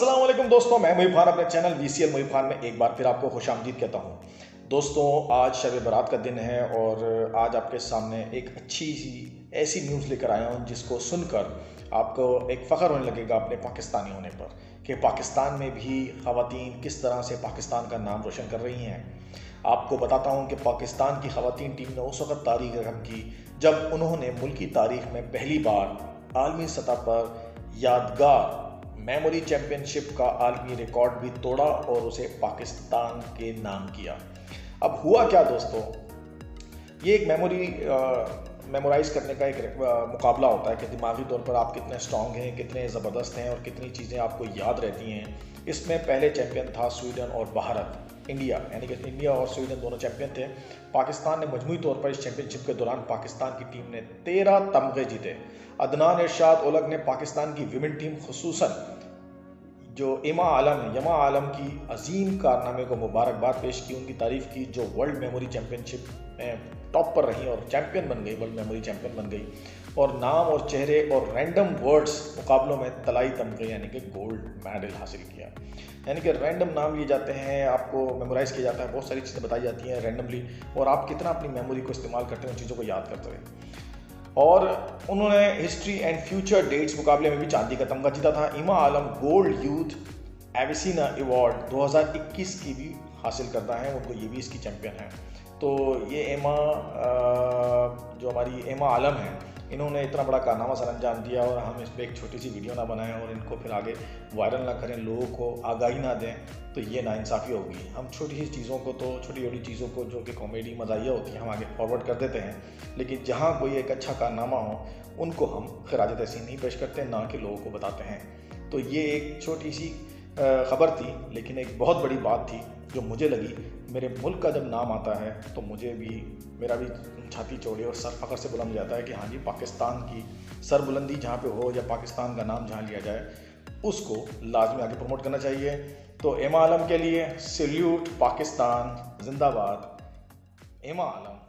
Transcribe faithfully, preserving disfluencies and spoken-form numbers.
अस्सलाम वालेकुम दोस्तों, मैं मुहीब खान अपने चैनल वीसीएल मुहीब खान में एक बार फिर आपको खुशामदीद कहता हूँ। दोस्तों, आज शब बारात का दिन है और आज आपके सामने एक अच्छी सी ऐसी न्यूज़ लेकर आया हूँ जिसको सुनकर आपको एक फ़ख्र होने लगेगा अपने पाकिस्तानी होने पर कि पाकिस्तान में भी ख़वातीन किस तरह से पाकिस्तान का नाम रोशन कर रही हैं। आपको बताता हूँ कि पाकिस्तान की ख़वातीन टीम ने उस वक़्त तारीख रकम की जब उन्होंने मुल्की तारीख में पहली बार आलमी सतह पर यादगार मेमोरी चैम्पियनशिप का आलमी रिकॉर्ड भी तोड़ा और उसे पाकिस्तान के नाम किया। अब हुआ क्या दोस्तों, ये एक मेमोरी मेमोराइज करने का एक मुकाबला होता है कि दिमागी तौर पर आप कितने स्ट्रॉन्ग हैं, कितने ज़बरदस्त हैं और कितनी चीज़ें आपको याद रहती हैं। इसमें पहले चैम्पियन था स्वीडन और भारत, इंडिया, यानी कि इंडिया और स्वीडन दोनों चैंपियन थे। पाकिस्तान ने मजमूई तौर पर इस चैंपियनशिप के दौरान पाकिस्तान की टीम ने तेरह तमगे जीते। अदनान इरशाद ओलग ने पाकिस्तान की विमेन टीम खुसूसन जो एमा आलम है यमा आलम की अजीम कारनामे को मुबारकबाद पेश की, उनकी तारीफ़ की जो वर्ल्ड मेमोरी चैम्पियनशिप में टॉप पर रही और चैंपियन बन गई, वर्ल्ड मेमोरी चैंपियन बन गई और नाम और चेहरे और रैंडम वर्ड्स मुकाबलों में तलाई तमगे यानी कि गोल्ड मेडल हासिल किया। यानी कि रैंडम नाम लिए जाते हैं, आपको मेमोराइज किया जाता है, बहुत सारी चीज़ें बताई जाती हैं रैंडमली और आप कितना अपनी मेमोरी को इस्तेमाल करते हैं, उन चीज़ों को याद करते हैं। और उन्होंने हिस्ट्री एंड फ्यूचर डेट्स मुकाबले में भी चांदी का तमगा जीता था। Ima Alam gold youth Avicenna award दो हज़ार इक्कीस की भी हासिल करता है, उनको ये भी इसकी चैंपियन है। तो ये एमा जो हमारी एमा आलम है, इन्होंने इतना बड़ा कारनामा सर अंजाम दिया और हम इस पर एक छोटी सी वीडियो ना बनाएं और इनको फिर आगे वायरल ना करें, लोगों को आगाही ना दें, तो ये नाइंसाफ़ी होगी। हम छोटी सी चीज़ों को तो छोटी छोटी चीज़ों को जो कि कॉमेडी मज़ाहिया होती है हम आगे फॉरवर्ड कर देते हैं, लेकिन जहाँ कोई एक अच्छा कारनामा हो उनको हम खराज तहसीन नहीं पेश करते, ना कि लोगों को बताते हैं। तो ये एक छोटी सी ख़बर थी, लेकिन एक बहुत बड़ी बात थी जो मुझे लगी। मेरे मुल्क का जब नाम आता है तो मुझे भी, मेरा भी छाती चौड़ी और सर फ़ख्र से बुलंद जाता है कि हाँ जी, पाकिस्तान की सरबुलंदी जहाँ पे हो या पाकिस्तान का नाम जहाँ लिया जाए उसको लाजमी आगे प्रमोट करना चाहिए। तो एमा आलम के लिए सैल्यूट, पाकिस्तान जिंदाबाद, एमा आलम।